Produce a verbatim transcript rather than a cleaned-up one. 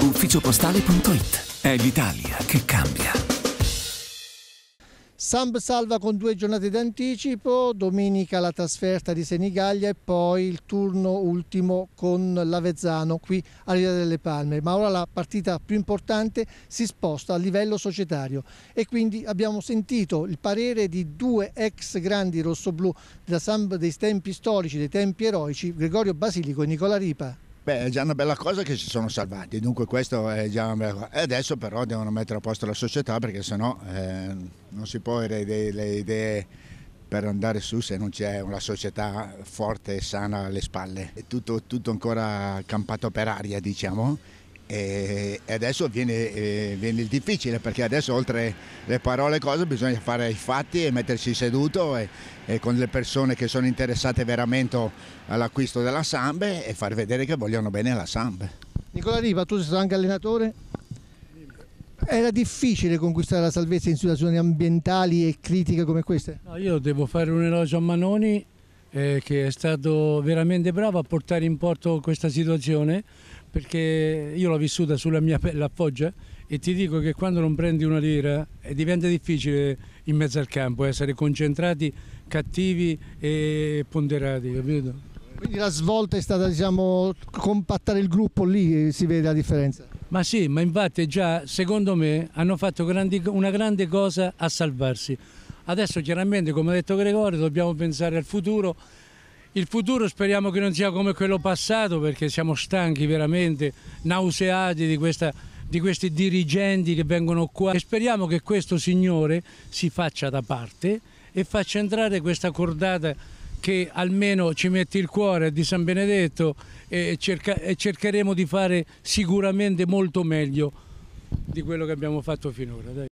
ufficiopostale punto it. È l'Italia che cambia. Samp salva con due giornate d'anticipo, domenica la trasferta di Senigallia e poi il turno ultimo con l'Avezzano qui a Riva delle Palme. Ma ora la partita più importante si sposta a livello societario e quindi abbiamo sentito il parere di due ex grandi rossoblù della Samp dei tempi storici, dei tempi eroici, Gregorio Basilico e Nicola Ripa. Beh, è già una bella cosa che si sono salvati, dunque questo è già una bella cosa. E adesso però devono mettere a posto la società, perché sennò eh, non si può avere le idee per andare su se non c'è una società forte e sana alle spalle. È tutto, tutto ancora campato per aria, diciamo. E adesso viene, eh, viene il difficile, perché adesso oltre le parole e cose bisogna fare i fatti e mettersi seduto e, e con le persone che sono interessate veramente all'acquisto della Samp e far vedere che vogliono bene alla Samp. Nicola Ripa, tu sei stato anche allenatore? Era difficile conquistare la salvezza in situazioni ambientali e critiche come queste? No, io devo fare un elogio a Manoni, eh, che è stato veramente bravo a portare in porto questa situazione, perché io l'ho vissuta sulla mia pelle a Foggia e ti dico che quando non prendi una lira eh, diventa difficile in mezzo al campo essere concentrati, cattivi e ponderati, capito? Quindi la svolta è stata, diciamo, compattare il gruppo, lì si vede la differenza. Ma sì, ma infatti già secondo me hanno fatto grandi, una grande cosa a salvarsi. Adesso chiaramente, come ha detto Gregorio, dobbiamo pensare al futuro. Il futuro speriamo che non sia come quello passato, perché siamo stanchi veramente, nauseati di, questa, di questi dirigenti che vengono qua, e speriamo che questo signore si faccia da parte e faccia entrare questa cordata che almeno ci mette il cuore di San Benedetto e, cerca, e cercheremo di fare sicuramente molto meglio di quello che abbiamo fatto finora. Dai.